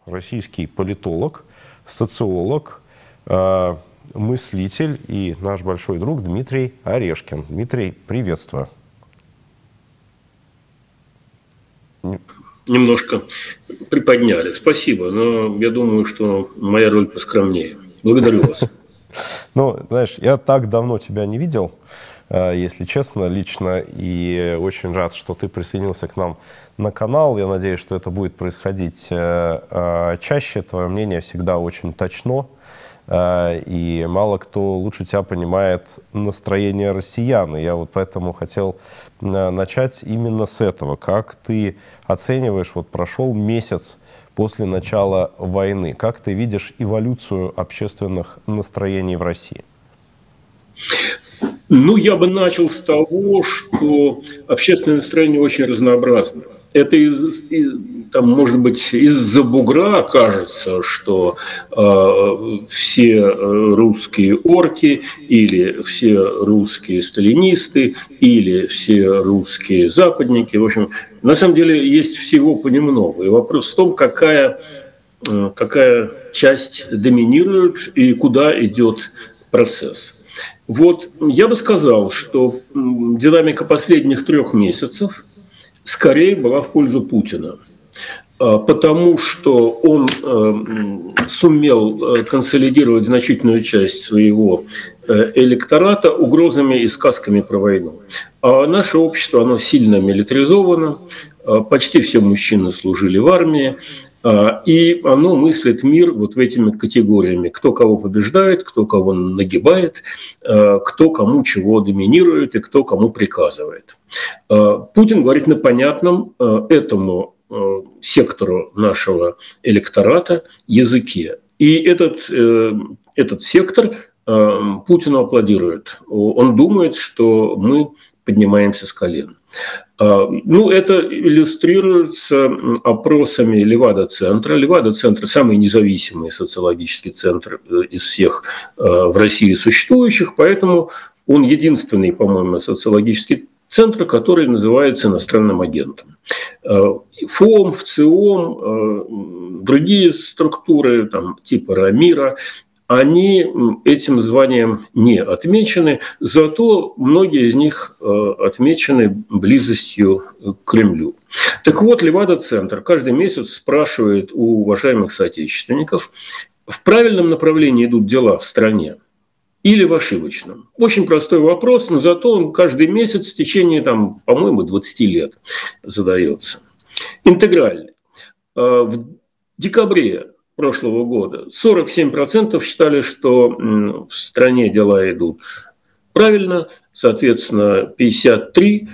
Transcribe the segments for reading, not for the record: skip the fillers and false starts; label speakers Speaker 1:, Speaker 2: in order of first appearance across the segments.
Speaker 1: российский политолог, социолог, мыслитель и наш большой друг Дмитрий Орешкин. Дмитрий, приветствую.
Speaker 2: Немножко приподняли. Спасибо, но я думаю, что моя роль поскромнее. Благодарю вас.
Speaker 1: Ну, знаешь, я так давно тебя не видел, если честно, лично, и очень рад, что ты присоединился к нам на канал. Я надеюсь, что это будет происходить чаще. Твое мнение всегда очень точно, и мало кто лучше тебя понимает настроение россиян. И я вот поэтому хотел начать именно с этого. Как ты оцениваешь, вот прошел месяц после начала войны, как ты видишь эволюцию общественных настроений в России?
Speaker 2: Ну, я бы начал с того, что общественное настроение очень разнообразно. Это, там, может быть, из-за бугра кажется, что все русские орки, или все русские сталинисты, или все русские западники. В общем, на самом деле есть всего понемногу. И вопрос в том, какая часть доминирует и куда идет процесс. Вот я бы сказал, что динамика последних 3 месяцев скорее была в пользу Путина, потому что он сумел консолидировать значительную часть своего электората угрозами и сказками про войну. А наше общество, оно сильно милитаризовано, почти все мужчины служили в армии, и оно мыслит мир вот этими категориями. Кто кого побеждает, кто кого нагибает, кто кому чего доминирует и кто кому приказывает. Путин говорит на понятном этому сектору нашего электората языке. И этот сектор Путину аплодирует. Он думает, что мы поднимаемся с колен. Ну, это иллюстрируется опросами Левада-центра. Левада-центр – самый независимый социологический центр из всех в России существующих, поэтому он единственный, по-моему, социологический центр, который называется иностранным агентом. ФОМ, ВЦИОМ, другие структуры, там, типа РАМИРа, они этим званием не отмечены, зато многие из них отмечены близостью к Кремлю. Так вот, Левада-центр каждый месяц спрашивает у уважаемых соотечественников, в правильном направлении идут дела в стране или в ошибочном. Очень простой вопрос, но зато он каждый месяц в течение, там, по-моему, 20 лет задается. Интегральный. В декабре прошлого года 47% считали, что в стране дела идут правильно, соответственно, 53%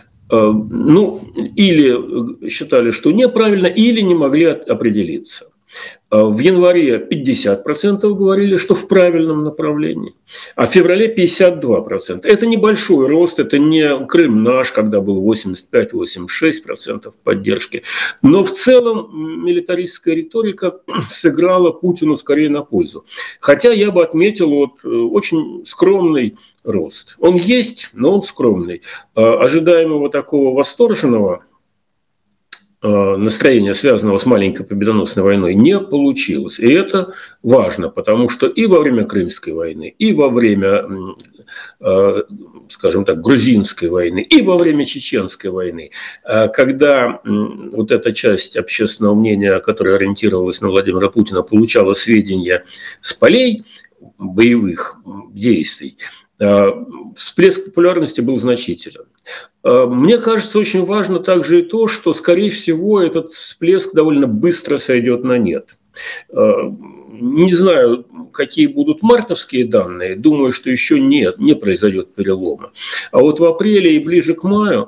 Speaker 2: или считали, что неправильно, или не могли определиться. В январе 50% говорили, что в правильном направлении, а в феврале 52%. Это небольшой рост, это не Крым наш, когда был 85-86% поддержки. Но в целом милитаристская риторика сыграла Путину скорее на пользу. Хотя я бы отметил очень скромный рост. Он есть, но он скромный. Ожидаемого такого восторженного настроения, связанного с маленькой победоносной войной, не получилось. И это важно, потому что и во время Крымской войны, и во время, скажем так, Грузинской войны, и во время Чеченской войны, когда вот эта часть общественного мнения, которая ориентировалась на Владимира Путина, получала сведения с полей боевых действий, всплеск популярности был значителен. Мне кажется, очень важно также и то, что, скорее всего, этот всплеск довольно быстро сойдет на нет. Не знаю, какие будут мартовские данные, думаю, что еще не произойдет перелома. А вот в апреле и ближе к маю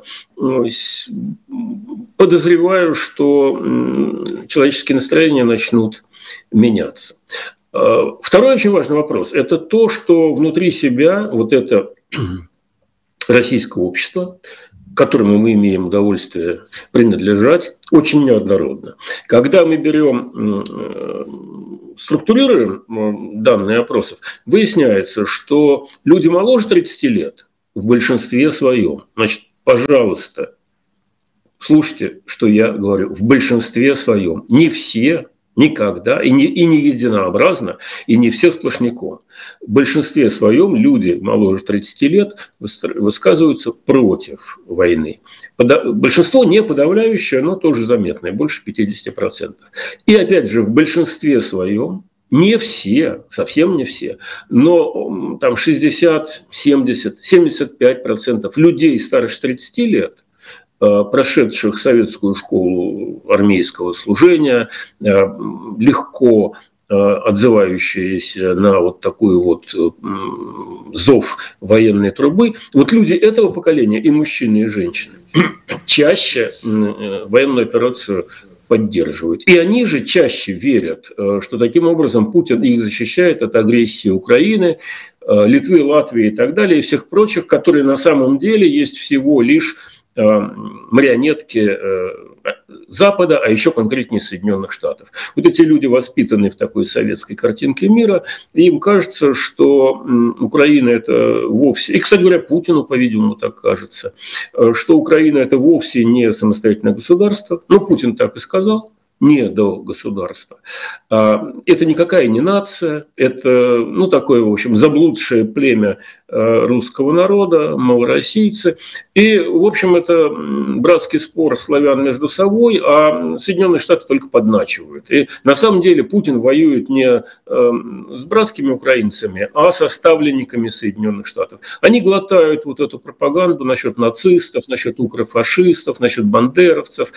Speaker 2: подозреваю, что человеческие настроения начнут меняться. Второй очень важный вопрос – это то, что внутри себя вот это российское общество, к которому мы имеем удовольствие принадлежать, очень неоднородно. Когда мы структурируем данные опросов, выясняется, что люди моложе 30 лет в большинстве своем, значит, пожалуйста, слушайте, что я говорю, в большинстве своем, не все, Никогда. И не единообразно, и не все сплошняком. В большинстве своем люди моложе 30 лет высказываются против войны. Большинство не подавляющее, но тоже заметное, больше 50%. И опять же, в большинстве своем, не все, совсем не все, но там 60, 70, 75% людей старше 30 лет, прошедших советскую школу армейского служения, легко отзывающиеся на вот такой вот зов военной трубы, вот люди этого поколения, и мужчины, и женщины, чаще военную операцию поддерживают. И они же чаще верят, что таким образом Путин их защищает от агрессии Украины, Литвы, Латвии и так далее, и всех прочих, которые на самом деле есть всего лишь марионетки Запада, а еще конкретнее Соединенных Штатов. Вот эти люди воспитаны в такой советской картинке мира, и им кажется, что Украина это вовсе... И, кстати говоря, Путину, по-видимому, так кажется, что Украина это вовсе не самостоятельное государство. Ну, Путин так и сказал. Не до государства. Это никакая не нация, это, ну, такое, в общем, заблудшее племя русского народа, малороссийцы. И, в общем, это братский спор славян между собой, а Соединенные Штаты только подначивают. И на самом деле Путин воюет не с братскими украинцами, а со ставленниками Соединенных Штатов. Они глотают вот эту пропаганду насчет нацистов, насчет укрофашистов, насчет бандеровцев.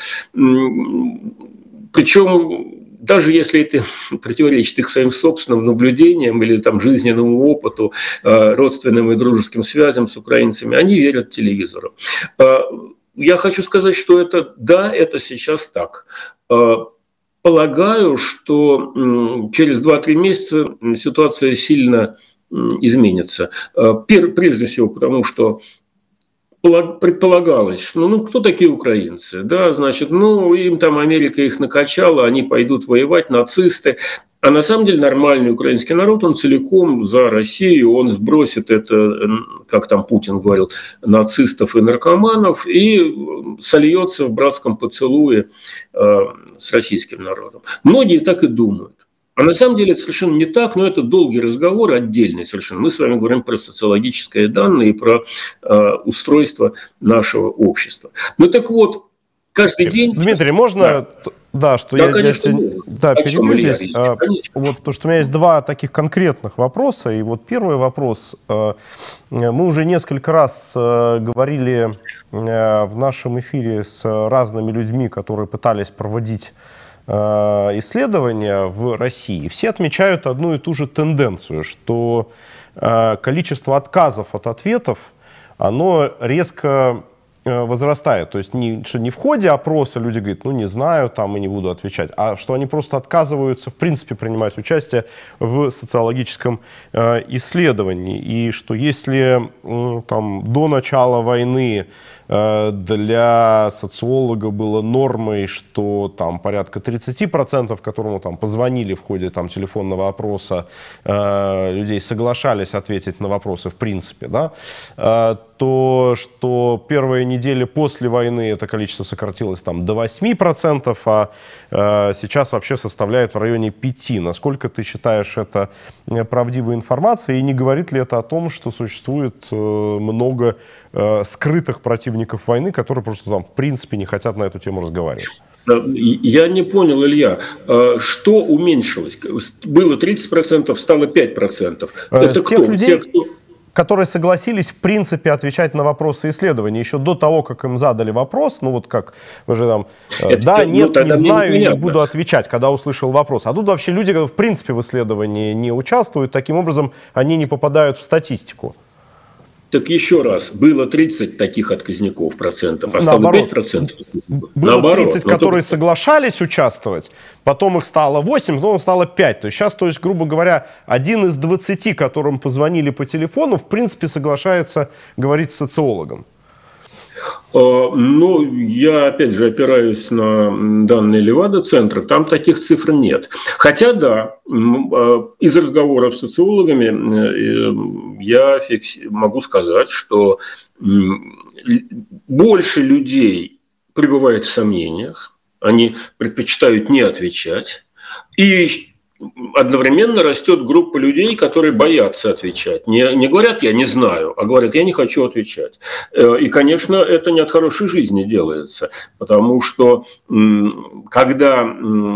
Speaker 2: Причем, даже если это противоречит их своим собственным наблюдениям или там, жизненному опыту, родственным и дружеским связям с украинцами, они верят телевизору. Я хочу сказать, что это, да, это сейчас так. Полагаю, что через 2-3 месяца ситуация сильно изменится. Прежде всего потому, что предполагалось, ну кто такие украинцы, да, значит, ну им там Америка их накачала, они пойдут воевать, нацисты, а на самом деле нормальный украинский народ, он целиком за Россию, он сбросит это, как там Путин говорил, нацистов и наркоманов и сольется в братском поцелуе с российским народом. Многие так и думают. А на самом деле это совершенно не так, но это долгий разговор, отдельный совершенно. Мы с вами говорим про социологические данные и про устройство нашего общества. Ну так вот, каждый день...
Speaker 1: Дмитрий, можно... Да, что
Speaker 2: да,
Speaker 1: я перебью здесь. Вот, потому что у меня есть 2 таких конкретных вопроса. И вот первый вопрос. Мы уже несколько раз говорили в нашем эфире с разными людьми, которые пытались проводить исследования в России, все отмечают одну и ту же тенденцию, что количество отказов от ответов, оно резко возрастает. То есть что не в ходе опроса люди говорят, ну не знаю, там и не буду отвечать, а что они просто отказываются в принципе принимать участие в социологическом исследовании. И что если там до начала войны для социолога было нормой, что там порядка 30%, которому там позвонили в ходе там телефонного опроса, людей соглашались ответить на вопросы в принципе, да, то что первые недели после войны это количество сократилось там до 8%, а сейчас вообще составляет в районе 5%. Насколько ты считаешь это правдивой информацией, и не говорит ли это о том, что существует много скрытых противников войны, которые просто там в принципе не хотят на эту тему разговаривать?
Speaker 2: Я не понял, Илья, что уменьшилось? Было 30%, стало 5%. Это
Speaker 1: тех людей, которые согласились в принципе отвечать на вопросы исследования еще до того, как им задали вопрос, ну вот как вы же там, да, нет, не знаю, и не буду отвечать, когда услышал вопрос. А тут вообще люди, которые в принципе в исследовании не участвуют, таким образом они не попадают в статистику.
Speaker 2: Так еще раз, было 30 таких отказников процентов, а стало 5%.
Speaker 1: Было 30, которые соглашались участвовать, потом их стало 8, потом стало 5. То есть сейчас, грубо говоря, 1 из 20, которым позвонили по телефону, в принципе соглашается говорить с социологом.
Speaker 2: Ну, я опять же опираюсь на данные Левада-центра, там таких цифр нет. Хотя, да, из разговоров с социологами я могу сказать, что больше людей пребывает в сомнениях, они предпочитают не отвечать. И одновременно растет группа людей, которые боятся отвечать. Не говорят «я не знаю», а говорят «я не хочу отвечать». И, конечно, это не от хорошей жизни делается, потому что когда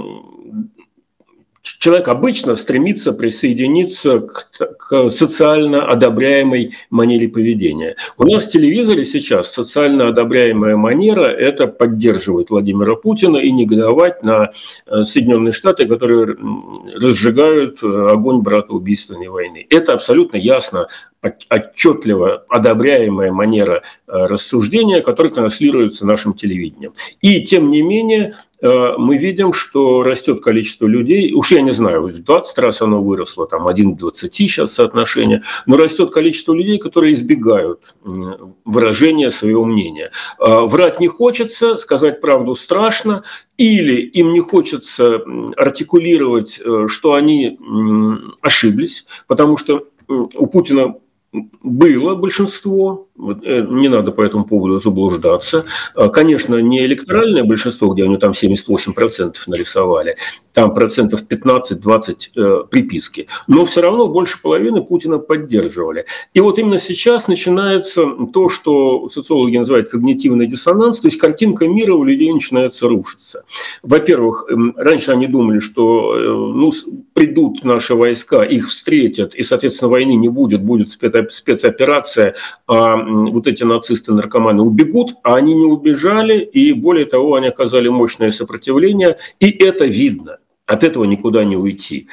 Speaker 2: человек обычно стремится присоединиться к социально одобряемой манере поведения. У нас в телевизоре сейчас социально одобряемая манера – это поддерживать Владимира Путина и негодовать на Соединенные Штаты, которые разжигают огонь братоубийственной войны. Это абсолютно ясно, отчетливо одобряемая манера рассуждения, которая транслируется нашим телевидением. И, тем не менее, мы видим, что растет количество людей, уж я не знаю, в 20 раз оно выросло, там 1 к 20 сейчас соотношение, но растет количество людей, которые избегают выражения своего мнения. Врать не хочется, сказать правду страшно, или им не хочется артикулировать, что они ошиблись, потому что у Путина было большинство, не надо по этому поводу заблуждаться. Конечно, не электоральное большинство, где они там 78% нарисовали, там процентов 15-20 приписки, но все равно больше половины Путина поддерживали. И вот именно сейчас начинается то, что социологи называют когнитивный диссонанс, то есть картинка мира у людей начинается рушиться. Во-первых, раньше они думали, что придут наши войска, их встретят, и, соответственно, войны не будет, будет спецоперация, а вот эти нацисты-наркоманы убегут, а они не убежали, и более того, они оказали мощное сопротивление, и это видно. От этого никуда не уйти.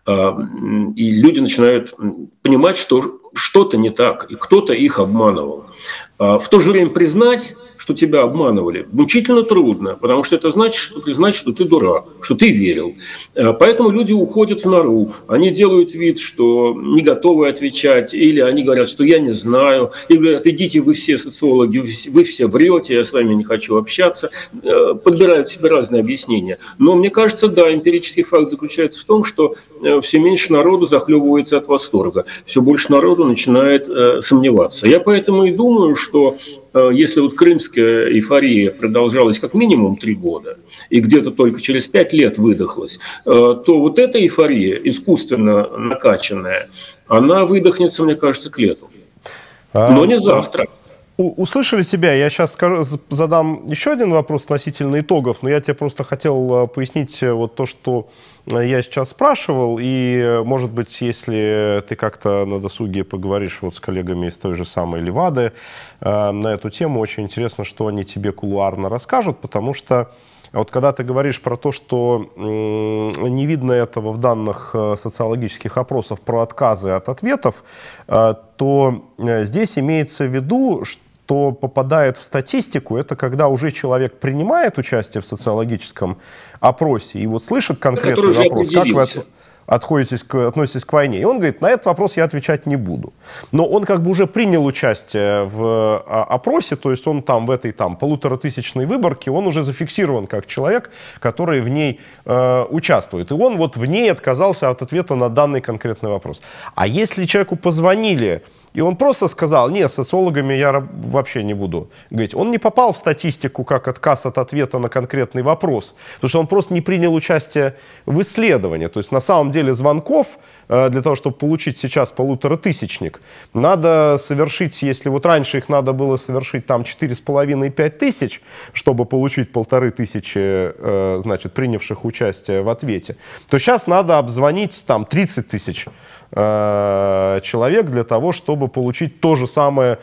Speaker 2: И люди начинают понимать, что что-то не так, и кто-то их обманывал. В то же время признать, что тебя обманывали, мучительно трудно, потому что это значит признать, что ты дурак, что ты верил. Поэтому люди уходят в нору, они делают вид, что не готовы отвечать, или они говорят, что я не знаю, или говорят, идите вы все социологи, вы все врете, я с вами не хочу общаться, подбирают себе разные объяснения. Но мне кажется, да, эмпирический факт заключается в том, что все меньше народу захлебывается от восторга, все больше народу начинает сомневаться. Я поэтому и думаю, что если вот крымская эйфория продолжалась как минимум 3 года, и где-то только через 5 лет выдохлась, то вот эта эйфория, искусственно накачанная, она выдохнется, мне кажется, к лету. Но не завтра.
Speaker 1: Услышали тебя. Я сейчас задам еще один вопрос относительно итогов, но я тебе просто хотел пояснить вот то, что я сейчас спрашивал, и, может быть, если ты как-то на досуге поговоришь вот с коллегами из той же самой Левады на эту тему, очень интересно, что они тебе кулуарно расскажут, потому что вот когда ты говоришь про то, что не видно этого в данных социологических опросов про отказы от ответов, то здесь имеется в виду, что попадает в статистику, это когда уже человек принимает участие в социологическом опросе и вот слышит конкретный вопрос, как вы относитесь к войне. И он говорит, на этот вопрос я отвечать не буду. Но он как бы уже принял участие в опросе, то есть он там в этой там 1500-тысячной выборке, он уже зафиксирован как человек, который в ней участвует. И он вот в ней отказался от ответа на данный конкретный вопрос. А если человеку позвонили, и он просто сказал, нет, с социологами я вообще не буду говорить. Он не попал в статистику как отказ от ответа на конкретный вопрос, потому что он просто не принял участие в исследовании. То есть на самом деле звонков для того, чтобы получить сейчас 1500-тысячник, надо совершить, если вот раньше их надо было совершить там 4,5-5 тысяч, чтобы получить 1500, значит, принявших участие в ответе, то сейчас надо обзвонить там 30 тысяч человек для того, чтобы получить то же самое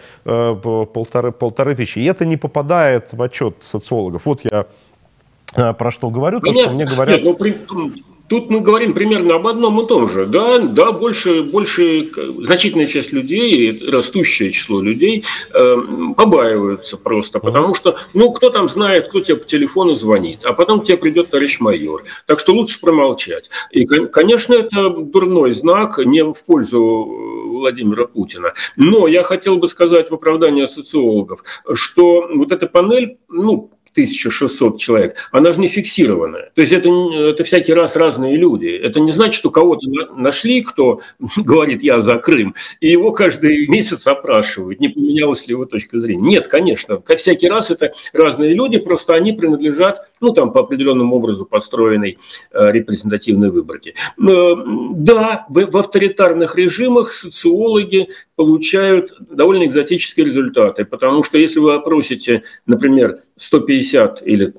Speaker 1: 1500. И это не попадает в отчет социологов. Вот я про что говорю, то, что мне говорят...
Speaker 2: Тут мы говорим примерно об одном и том же. Да, больше, значительная часть людей, растущее число людей побаиваются просто, потому что, кто там знает, кто тебе по телефону звонит, а потом к тебе придет товарищ майор. Так что лучше промолчать. И, конечно, это дурной знак, не в пользу Владимира Путина. Но я хотел бы сказать в оправдании социологов, что вот эта панель, 1600 человек, она же не фиксированная. То есть это всякий раз разные люди. Это не значит, что кого-то нашли, кто говорит «я за Крым», и его каждый месяц опрашивают, не поменялась ли его точка зрения. Нет, конечно, всякий раз это разные люди, просто они принадлежат, по определенному образу построенной репрезентативной выборке. Да, в авторитарных режимах социологи получают довольно экзотические результаты, потому что если вы опросите, например, 150 или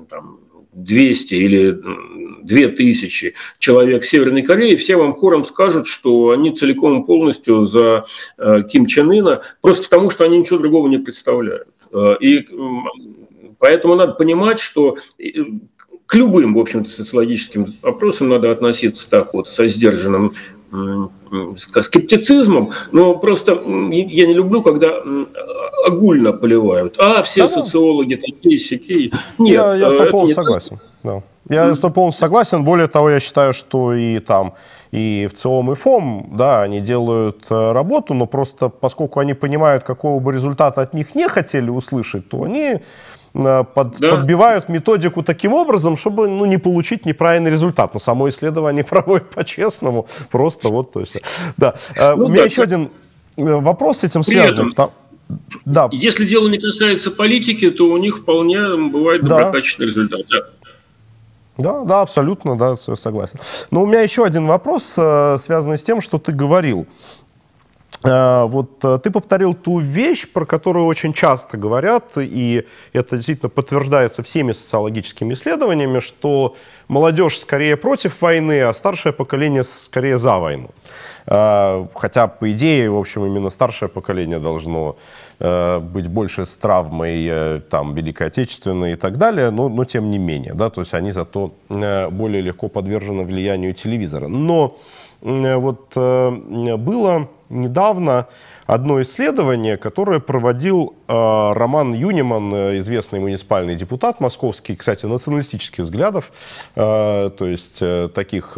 Speaker 2: 200 или 2000 человек в Северной Корее, все вам хором скажут, что они целиком и полностью за Ким Чен Ына, просто потому что они ничего другого не представляют. И поэтому надо понимать, что к любым, в общем-то, социологическим опросам надо относиться так вот, со сдержанным скептицизмом, но просто я не люблю, когда огульно поливают. Все социологи такие-сякие. Нет,
Speaker 1: я с тобой полностью согласен. Да. Я с тобой полностью согласен. Более того, я считаю, что и ВЦИОМ, и ФОМ, да, они делают работу, но просто поскольку они понимают, какого бы результата от них не хотели услышать, то они подбивают методику таким образом, чтобы не получить неправильный результат. Но само исследование проводят по-честному. Просто вот, то есть. Да. У меня еще один вопрос с этим связан. Да.
Speaker 2: Если дело не касается политики, то у них вполне бывает доброкачественный результат.
Speaker 1: Да, абсолютно, да, согласен. Но у меня еще один вопрос, связанный с тем, что ты говорил. Вот ты повторил ту вещь, про которую очень часто говорят, и это действительно подтверждается всеми социологическими исследованиями, что молодежь скорее против войны, а старшее поколение скорее за войну. Хотя, по идее, в общем, именно старшее поколение должно быть больше с травмой Великой Отечественной и так далее, но тем не менее, да, то есть они зато более легко подвержены влиянию телевизора. Но вот было недавно одно исследование, которое проводил Роман Юниман, известный муниципальный депутат московский, кстати, националистических взглядов, то есть таких,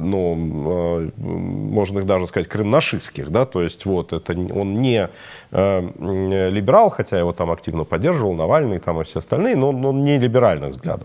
Speaker 1: можно их даже сказать, крымнашистских, да, то есть вот это он не либерал, хотя его там активно поддерживал Навальный там и все остальные, но он не либеральных взглядов.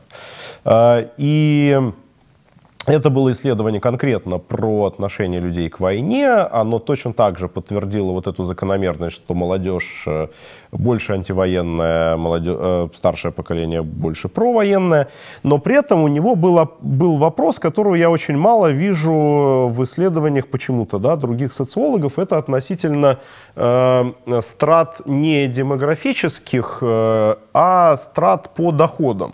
Speaker 1: И это было исследование конкретно про отношение людей к войне. Оно точно так же подтвердило вот эту закономерность, что молодежь больше антивоенная, старшее поколение больше провоенное. Но при этом у него был вопрос, которого я очень мало вижу в исследованиях почему-то, да, других социологов. Это относительно страт не демографических, а страт по доходам.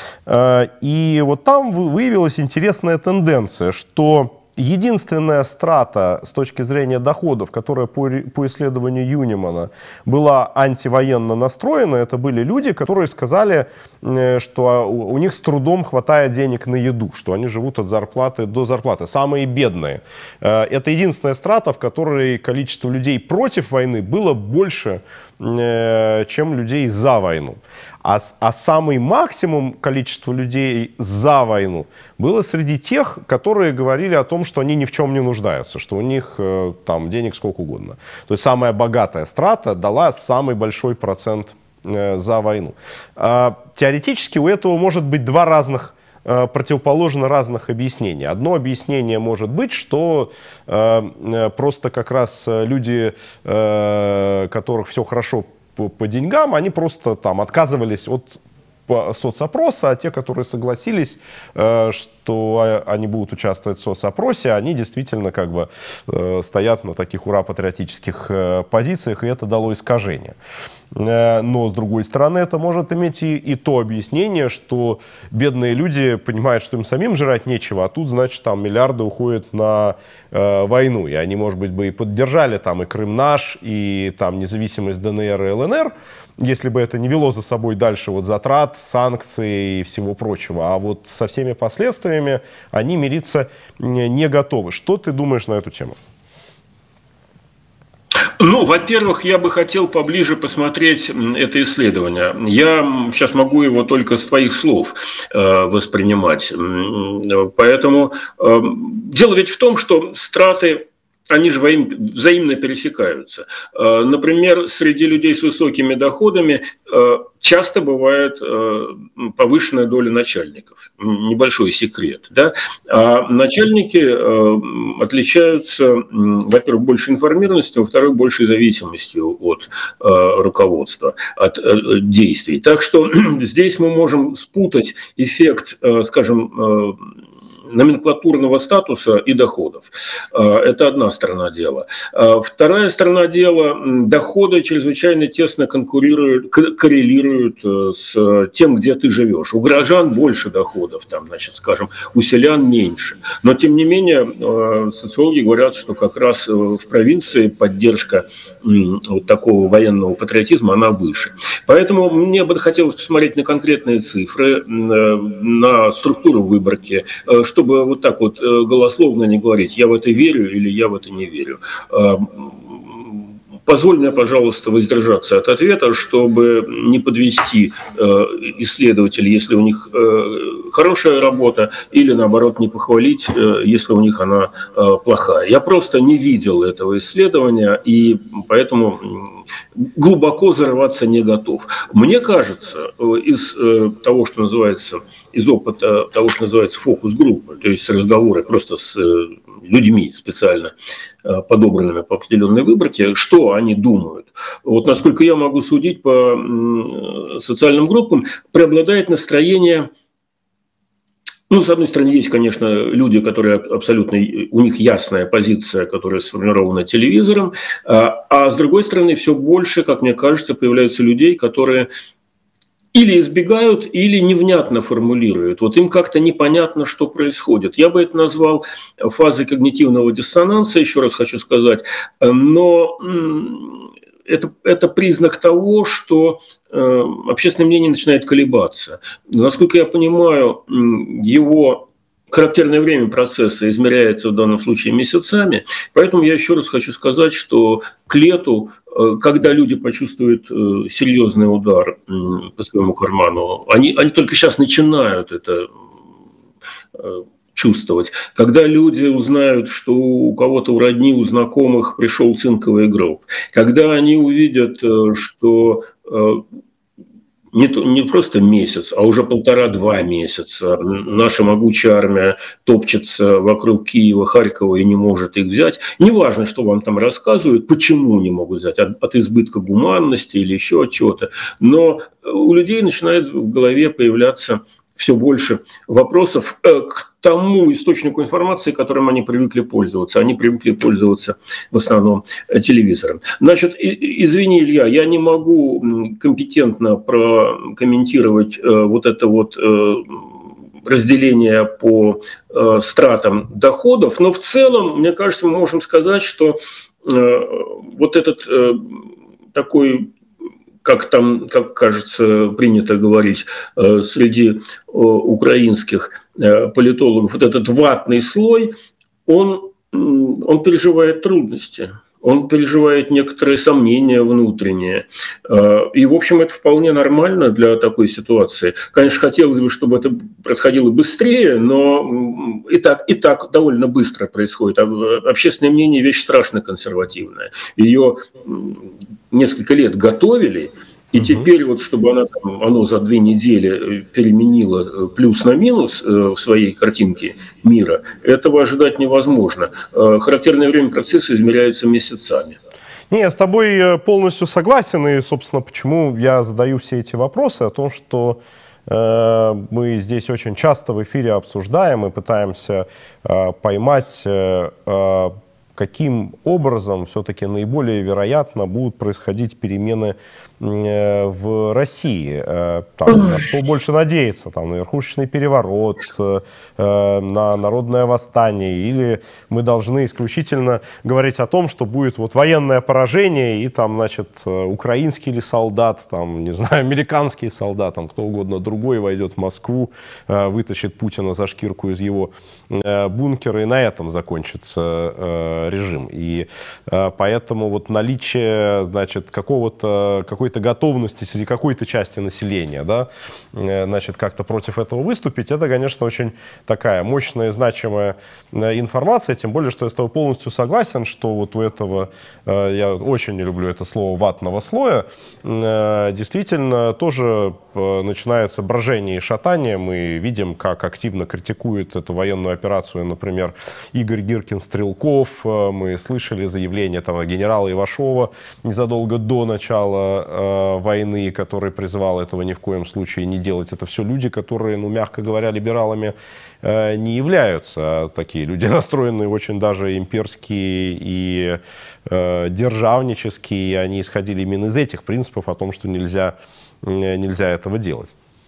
Speaker 1: И вот там выявилась интересная тенденция, что единственная страта с точки зрения доходов, которая по исследованию Юнимана была антивоенно настроена, это были люди, которые сказали, что у них с трудом хватает денег на еду, что они живут от зарплаты до зарплаты, самые бедные. Это единственная страта, в которой количество людей против войны было больше, чем людей за войну. А самый максимум количества людей за войну было среди тех, которые говорили о том, что они ни в чем не нуждаются, что у них там денег сколько угодно. То есть самая богатая страта дала самый большой процент за войну. Теоретически у этого может быть два разных, противоположно разных объяснения. Одно объяснение может быть, что просто как раз люди, которых все хорошо по деньгам, они просто там отказывались от соцопроса, а те, которые согласились, что они будут участвовать в соцопросе, они действительно как бы стоят на таких ура-патриотических позициях, и это дало искажение. Но, с другой стороны, это может иметь и то объяснение, что бедные люди понимают, что им самим жрать нечего, а тут, значит, там миллиарды уходят на войну. И они, может быть, бы и поддержали там и Крым наш, и там независимость ДНР и ЛНР, если бы это не вело за собой дальше вот затрат, санкций и всего прочего. А вот со всеми последствиями они мириться не готовы. Что ты думаешь на эту тему?
Speaker 2: Ну, во-первых, я бы хотел поближе посмотреть это исследование. Я сейчас могу его только с твоих слов воспринимать. Поэтому дело ведь в том, что страты они же взаимно пересекаются. Например, среди людей с высокими доходами часто бывает повышенная доля начальников. Небольшой секрет. Да? А начальники отличаются, во-первых, большей информированностью, во-вторых, большей зависимостью от руководства, от действий. Так что здесь мы можем спутать эффект, скажем, номенклатурного статуса и доходов. Это одна сторона дела. Вторая сторона дела – доходы чрезвычайно тесно коррелируют с тем, где ты живешь. У горожан больше доходов, там, значит, скажем, у селян меньше. Но, тем не менее, социологи говорят, что как раз в провинции поддержка вот такого военного патриотизма, она выше. Поэтому мне бы хотелось посмотреть на конкретные цифры, на структуру выборки, чтобы вот так вот голословно не говорить, я в это верю или я в это не верю. Позволь мне, пожалуйста, воздержаться от ответа, чтобы не подвести исследователей, если у них хорошая работа, или, наоборот, не похвалить, если у них она плохая. Я просто не видел этого исследования, и поэтому глубоко зарываться не готов. Мне кажется, из того, что называется, из опыта того, что называется фокус-группы, то есть разговоры просто с людьми специально подобранными по определенной выборке, что они думают. Вот насколько я могу судить по социальным группам, преобладает настроение. Ну, с одной стороны, есть, конечно, люди, которые абсолютно, у них ясная позиция, которая сформирована телевизором, а с другой стороны, все больше, как мне кажется, появляются людей, которые или избегают, или невнятно формулируют. Вот им как-то непонятно, что происходит. Я бы это назвал фазой когнитивного диссонанса, еще раз хочу сказать. Но это признак того, что общественное мнение начинает колебаться. Насколько я понимаю, его характерное время процесса измеряется в данном случае месяцами. Поэтому я еще раз хочу сказать, что к лету, когда люди почувствуют серьезный удар по своему карману, они только сейчас начинают это чувствовать. Когда люди узнают, что у кого-то у родни, у знакомых пришел цинковый гроб, когда они увидят, что не просто месяц, а уже 1,5-2 месяца наша могучая армия топчется вокруг Киева, Харькова и не может их взять. Неважно, что вам там рассказывают, почему не могут взять, от избытка гуманности или еще от чего-то. Но у людей начинает в голове появляться все больше вопросов к тому источнику информации, которым они привыкли пользоваться. Они привыкли пользоваться в основном телевизором. Значит, извини, Илья, я не могу компетентно прокомментировать вот это вот разделение по стратам доходов, но в целом, мне кажется, мы можем сказать, что вот этот такой, как кажется, принято говорить среди украинских политологов, вот этот ватный слой, он переживает трудности. Он переживает некоторые сомнения внутренние. И, в общем, это вполне нормально для такой ситуации. Конечно, хотелось бы, чтобы это происходило быстрее, но и так довольно быстро происходит. Общественное мнение – вещь страшно консервативная. Ее несколько лет готовили, и теперь вот, чтобы оно за 2 недели переменило плюс на минус в своей картинке мира, этого ожидать невозможно. Характерное время процесса измеряется месяцами.
Speaker 1: Не, я с тобой полностью согласен, и, собственно, почему я задаю все эти вопросы, о том, что мы здесь очень часто в эфире обсуждаем и пытаемся поймать, каким образом все-таки наиболее вероятно будут происходить перемены в России. На что больше надеяться? На верхушечный переворот, на народное восстание? Или мы должны исключительно говорить о том, что будет вот военное поражение, и там, значит, украинский ли солдат, там, не знаю, американский солдат, там, кто угодно другой войдет в Москву, вытащит Путина за шкирку из его бункера, и на этом закончится режим. И поэтому вот наличие, значит, какой-то готовности среди какой-то части населения, да, значит, как-то против этого выступить, это, конечно, очень такая мощная и значимая информация, тем более, что я с тобой полностью согласен, что вот у этого, я очень не люблю это слово, ватного слоя, действительно тоже начинается брожение и шатание. Мы видим, как активно критикует эту военную операцию, например, Игорь Гиркин-Стрелков. Мы слышали заявление там генерала Ивашова незадолго до начала войны, который призывал этого ни в коем случае не делать. Это все люди, которые, ну, мягко говоря, либералами не являются. Такие люди, настроенные очень даже имперские и державнические. Они исходили именно из этих принципов о том, что нельзя этого делать.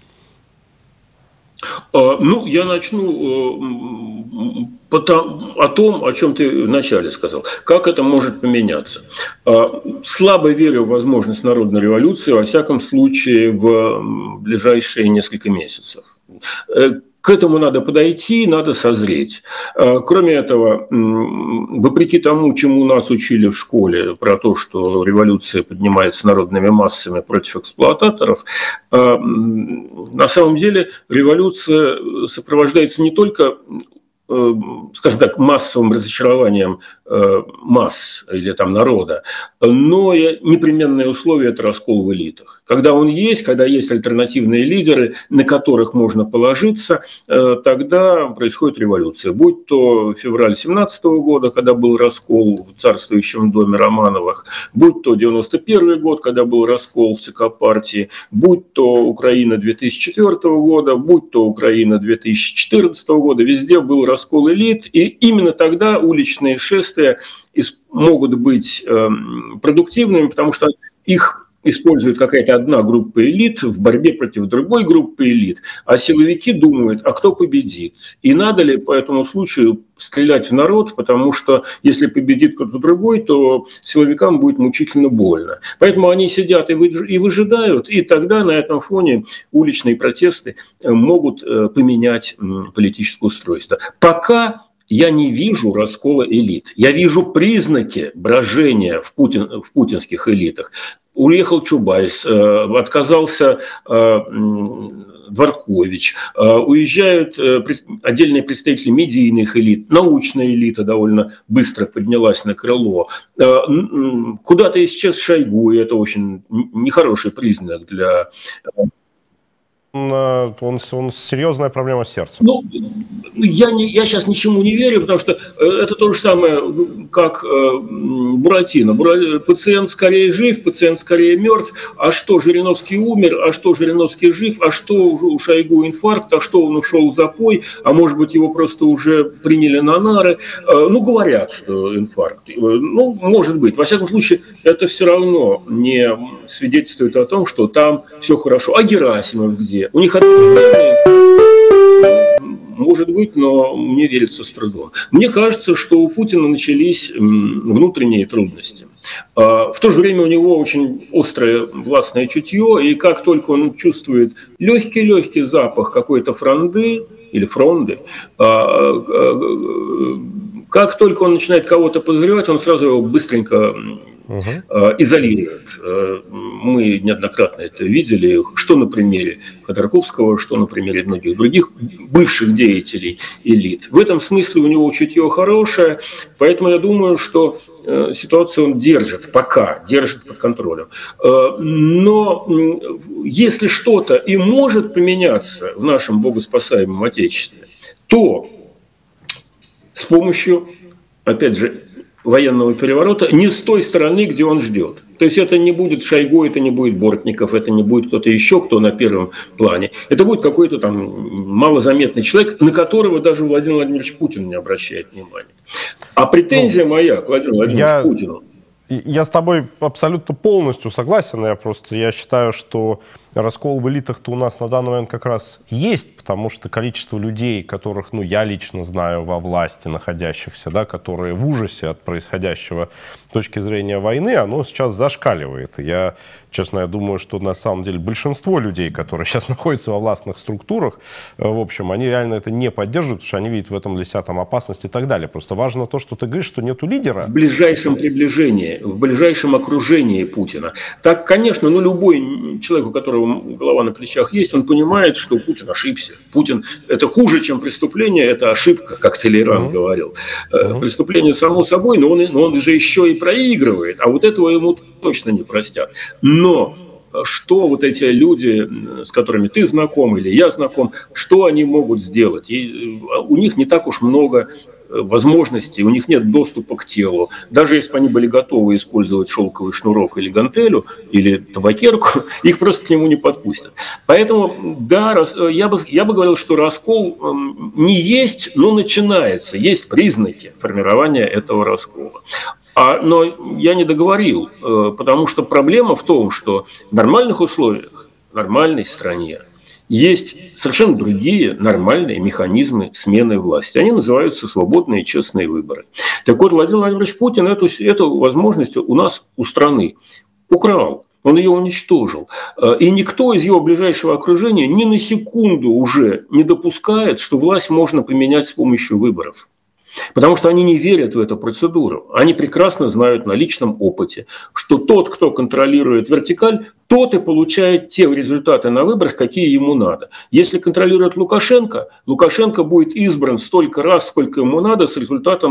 Speaker 2: Ну, я начну о том, о чем ты вначале сказал. Как это может поменяться? Слабо верю в возможность народной революции, во всяком случае, в ближайшие несколько месяцев. К этому надо подойти, надо созреть. Кроме этого, вопреки тому, чему нас учили в школе, про то, что революция поднимается народными массами против эксплуататоров, на самом деле революция сопровождается не только, скажем так, массовым разочарованием масс или там народа, но и непременное условие – это раскол в элитах. Когда он есть, когда есть альтернативные лидеры, на которых можно положиться, тогда происходит революция. Будь то февраль 17 года, когда был раскол в царствующем доме Романовых, будь то 91 год, когда был раскол в ЦК партии, будь то Украина 2004 года, будь то Украина 2014 года, везде был раскол элит, и именно тогда уличные шествия могут быть продуктивными, потому что их использует какая-то одна группа элит в борьбе против другой группы элит, а силовики думают, а кто победит. И надо ли по этому случаю стрелять в народ, потому что если победит кто-то другой, то силовикам будет мучительно больно. Поэтому они сидят и выжидают, и тогда на этом фоне уличные протесты могут поменять политическое устройство. Пока я не вижу раскола элит. Я вижу признаки брожения в путинских элитах. Уехал Чубайс, отказался Дворкович, уезжают отдельные представители медийных элит, научная элита довольно быстро поднялась на крыло. Куда-то исчез Шойгу, и это очень нехороший признак для...
Speaker 1: Он серьезная проблема с сердцем.
Speaker 2: Ну, я сейчас ничему не верю, потому что это то же самое, как Буратино. Пациент скорее жив, пациент скорее мертв. А что, Жириновский умер, а что, Жириновский жив, а что, у Шойгу инфаркт, а что, он ушел в запой, а может быть, его просто уже приняли на нары. Ну, говорят, что инфаркт. Ну, может быть. Во всяком случае, это все равно не свидетельствует о том, что там все хорошо. А Герасимов где? У них может быть, но мне верится с трудом. Мне кажется, что у Путина начались внутренние трудности. В то же время у него очень острое властное чутье, и как только он чувствует легкий запах какой-то фронды или фронды, как только он начинает кого-то подозревать, он сразу его быстренько изолирует. Мы неоднократно это видели, что на примере Ходорковского, что на примере многих других бывших деятелей элит. В этом смысле у него чутье хорошее, поэтому я думаю, что ситуацию он держит, пока держит под контролем. Но если что-то и может поменяться в нашем богоспасаемом Отечестве, то с помощью, опять же, военного переворота не с той стороны, где он ждет. То есть это не будет Шойгу, это не будет Бортников, это не будет кто-то еще, кто на первом плане. Это будет какой-то там малозаметный человек, на которого даже Владимир Владимирович Путин не обращает внимания. А претензия моя к Владимиру Владимировичу Путину.
Speaker 1: Я с тобой абсолютно полностью согласен. Я считаю, что раскол в элитах-то у нас на данный момент как раз есть, потому что количество людей, которых, ну, я лично знаю во власти находящихся, да, которые в ужасе от происходящего с точки зрения войны, оно сейчас зашкаливает. И я, честно, я думаю, что на самом деле большинство людей, которые сейчас находятся во властных структурах, в общем, они реально это не поддерживают, потому что они видят в этом для себя там опасность и так далее. Просто важно то, что ты говоришь, что нету лидера.
Speaker 2: В ближайшем приближении, в ближайшем окружении Путина. Так, конечно, ну, любой человек, у которого голова на плечах есть, он понимает, что Путин ошибся. Путин – это хуже, чем преступление, это ошибка, как Толеран говорил. Преступление само собой, но он же еще и проигрывает, а вот этого ему точно не простят. Но что вот эти люди, с которыми ты знаком или я знаком, что они могут сделать? И у них не так уж много возможностей, у них нет доступа к телу. Даже если бы они были готовы использовать шелковый шнурок или гантелю, или табакерку, их просто к нему не подпустят. Поэтому, да, я бы говорил, что раскол не есть, но начинается. Есть признаки формирования этого раскола. Но я не договорил, потому что проблема в том, что в нормальных условиях, в нормальной стране есть совершенно другие нормальные механизмы смены власти. Они называются свободные и честные выборы. Так вот, Владимир Владимирович Путин эту возможность у нас, у страны, украл. Он ее уничтожил. И никто из его ближайшего окружения ни на секунду уже не допускает, что власть можно поменять с помощью выборов. Потому что они не верят в эту процедуру. Они прекрасно знают на личном опыте, что тот, кто контролирует вертикаль, тот и получает те результаты на выборах, какие ему надо. Если контролирует Лукашенко, Лукашенко будет избран столько раз, сколько ему надо, с результатом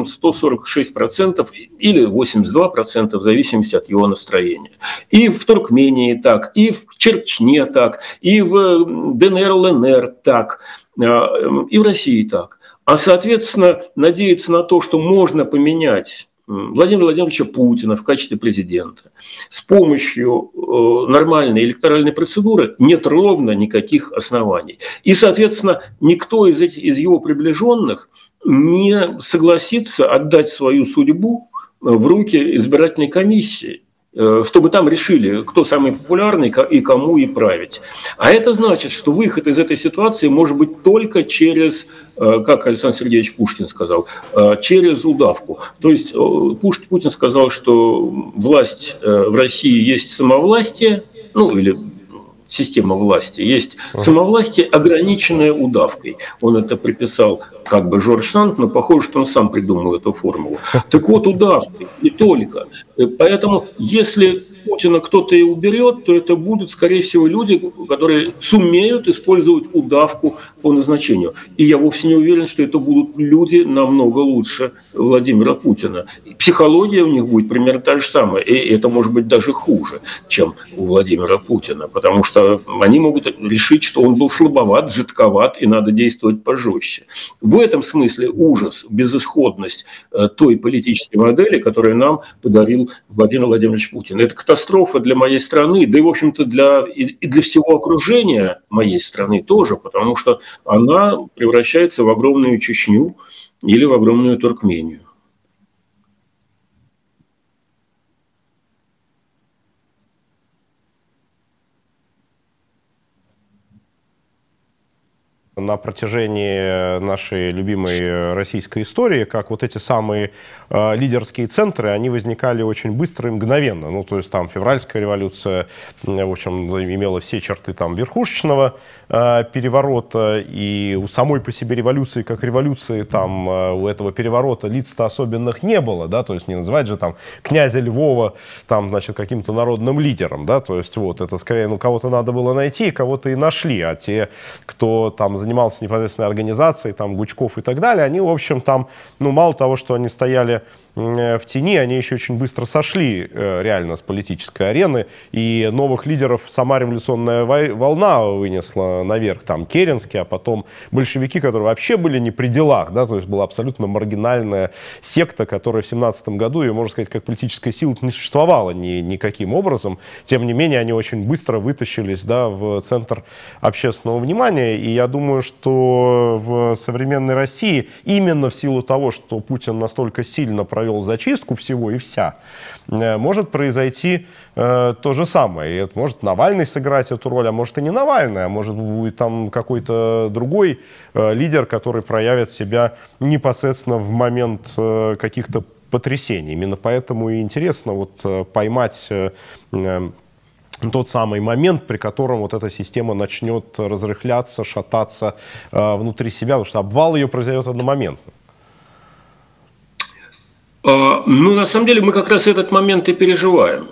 Speaker 2: 146% или 82%, в зависимости от его настроения. И в Туркмении так, и в Чечне так, и в ДНР, ЛНР так, и в России так. А, соответственно, надеяться на то, что можно поменять Владимира Владимировича Путина в качестве президента с помощью нормальной электоральной процедуры, нет ровно никаких оснований. И, соответственно, никто из его приближенных не согласится отдать свою судьбу в руки избирательной комиссии, чтобы там решили, кто самый популярный и кому и править. А это значит, что выход из этой ситуации может быть только через, как Александр Сергеевич Пушкин сказал, через удавку. То есть Путин сказал, что власть в России есть самовластие, ну или система власти, есть самовластие, ограниченное удавкой. Он это приписал как бы Жорж Санд, но похоже, что он сам придумал эту формулу. Так вот, удавкой, не только. Поэтому, если Путина кто-то и уберет, то это будут, скорее всего, люди, которые сумеют использовать удавку по назначению. И я вовсе не уверен, что это будут люди намного лучше Владимира Путина. Психология у них будет примерно та же самая. И это может быть даже хуже, чем у Владимира Путина. Потому что они могут решить, что он был слабоват, жидковат и надо действовать пожестче. В этом смысле ужас, безысходность той политической модели, которую нам подарил Владимир Владимирович Путин. Это катастрофа для моей страны, да и, в общем-то, и для всего окружения моей страны тоже, потому что она превращается в огромную Чечню или в огромную Туркмению.
Speaker 1: На протяжении нашей любимой российской истории, как вот эти самые лидерские центры, они возникали очень быстро и мгновенно. Ну, то есть там февральская революция, в общем, имела все черты там верхушечного переворота, и у самой по себе революции, как революции, там у этого переворота лиц-то особенных не было, да, то есть не называть же там князя Львова там, значит, каким-то народным лидером, да, то есть вот это скорее, ну, кого-то надо было найти, кого-то и нашли, а те, кто там занимался непосредственно организацией, там, Гучков и так далее, они, в общем, там, ну, мало того, что они стояли в тени, они еще очень быстро сошли реально с политической арены, и новых лидеров сама революционная волна вынесла наверх, там, Керенский, а потом большевики, которые вообще были не при делах, да, то есть была абсолютно маргинальная секта, которая в 17 году, ее, можно сказать, как политическая сила не существовала никаким образом, тем не менее, они очень быстро вытащились, да, в центр общественного внимания, и я думаю, что в современной России именно в силу того, что Путин настолько сильно провел провел зачистку всего и вся, может произойти то же самое. И это может Навальный сыграть эту роль, а может и не Навальный, а может будет там какой-то другой лидер, который проявит себя непосредственно в момент каких-то потрясений. Именно поэтому и интересно вот поймать тот самый момент, при котором вот эта система начнет разрыхляться, шататься внутри себя, потому что обвал ее произойдет одномоментно.
Speaker 2: Ну, на самом деле, мы как раз этот момент и переживаем.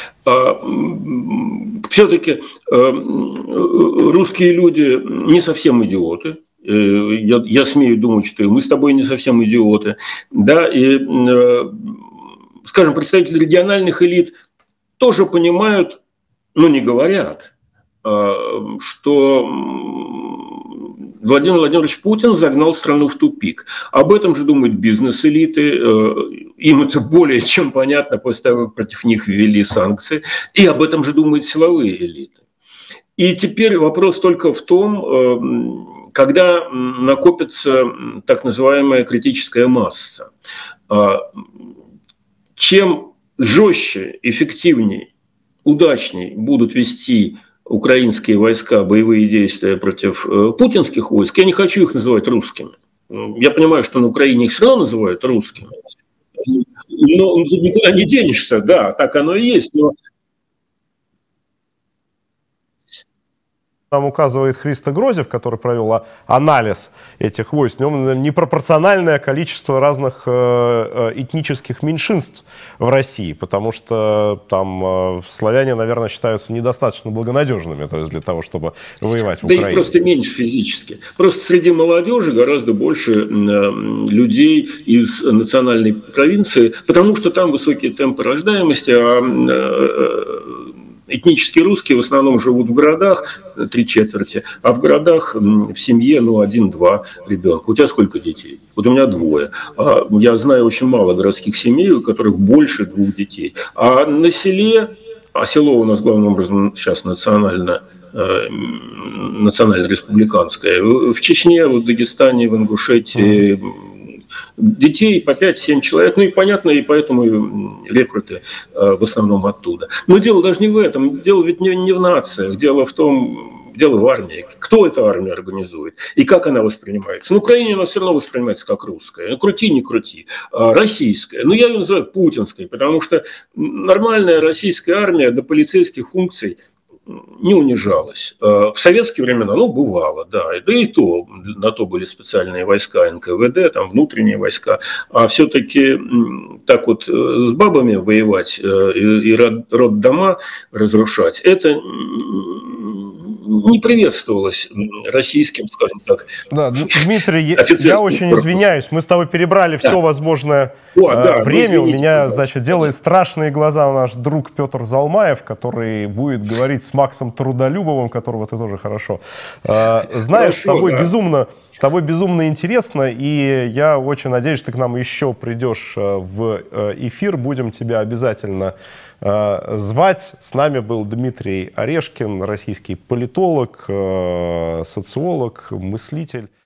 Speaker 2: Все-таки русские люди не совсем идиоты. Я смею думать, что и мы с тобой не совсем идиоты. Да, и, скажем, представители региональных элит тоже понимают, но не говорят, что Владимир Владимирович Путин загнал страну в тупик. Об этом же думают бизнес-элиты. Им это более чем понятно после того, как против них ввели санкции. И об этом же думают силовые элиты. И теперь вопрос только в том, когда накопится так называемая критическая масса. Чем жестче, эффективнее, удачней будут вести украинские войска боевые действия против путинских войск, я не хочу их называть русскими. Я понимаю, что на Украине их все равно называют русскими. Но никуда не денешься, да, так оно и есть. Но...
Speaker 1: Там указывает Христо Грозев, который провел анализ этих войск, в нем непропорциональное количество разных этнических меньшинств в России, потому что там славяне, наверное, считаются недостаточно благонадежными, то есть для того, чтобы воевать в Украине.
Speaker 2: Да их просто меньше физически. Просто среди молодежи гораздо больше людей из национальной провинции, потому что там высокие темпы рождаемости, а этнические русские в основном живут в городах, 3/4, а в городах в семье 1-2 ребенка. У тебя сколько детей? Вот у меня 2. Я знаю очень мало городских семей, у которых больше 2 детей. А на селе, а село у нас главным образом сейчас национально-республиканское, в Чечне, в Дагестане, в Ингушетии, детей по 5-7 человек, ну и понятно, и поэтому рекруты в основном оттуда. Но дело даже не в этом, дело ведь не в нациях, дело в армии. Кто эту армию организует и как она воспринимается? На Украине она все равно воспринимается как русская. Ну, крути, не крути. Российская. Но я ее называю путинской, потому что нормальная российская армия до полицейских функций не унижалась. В советские времена, бывало, да. Да и то, на то были специальные войска НКВД, там внутренние войска. А все-таки так вот с бабами воевать и роддома разрушать, это не приветствовалось российским, скажем так.
Speaker 1: Да, Дмитрий, я очень извиняюсь, мы с тобой перебрали все возможное время. У меня, делает страшные глаза наш друг Петр Залмаев, который будет говорить с Максом Трудолюбовым, которого ты тоже хорошо знаешь. С тобой безумно интересно, и я очень надеюсь, что ты к нам еще придешь в эфир, будем тебя обязательно звать. С нами был Дмитрий Орешкин, российский политолог, социолог, мыслитель.